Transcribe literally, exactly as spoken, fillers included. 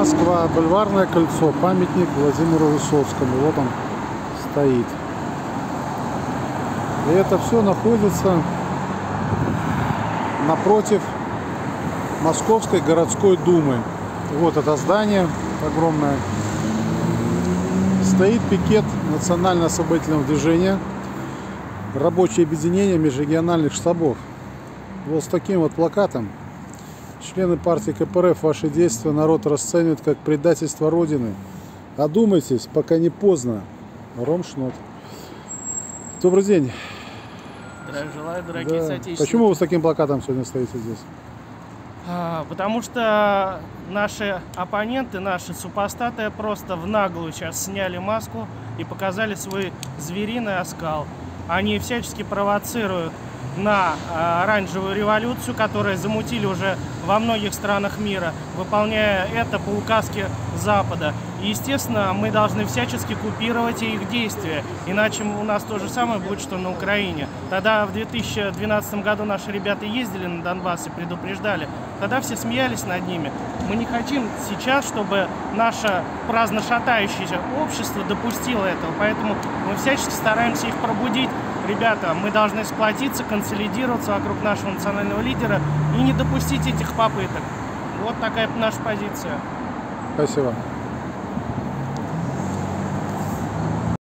Москва, Бульварное кольцо, памятник Владимиру Высоцкому. Вот он стоит. И это все находится напротив Московской городской думы. Вот это здание огромное. Стоит пикет национально-освободительного движения, рабочее объединение межрегиональных штабов. Вот с таким вот плакатом. Члены партии ка пэ эр эф, ваши действия народ расценивает как предательство Родины. Одумайтесь, пока не поздно. Ром Шнот. Добрый день. Здравия желаю, дорогие Да. соотечественники. Почему вы с таким плакатом сегодня стоите здесь? А, потому что наши оппоненты, наши супостаты просто в наглую сейчас сняли маску и показали свой звериный оскал. Они всячески провоцируют на а, оранжевую революцию, которую замутили уже во многих странах мира, выполняя это по указке Запада. И, естественно, мы должны всячески купировать их действия, иначе у нас то же самое будет, что на Украине. Тогда в две тысячи двенадцатом году наши ребята ездили на Донбасс и предупреждали, тогда все смеялись над ними. Мы не хотим сейчас, чтобы наше праздно шатающееся общество допустило этого, поэтому мы всячески стараемся их пробудить. Ребята, мы должны сплотиться, консолидироваться вокруг нашего национального лидера и не допустить этих попыток. Вот такая наша позиция. Спасибо.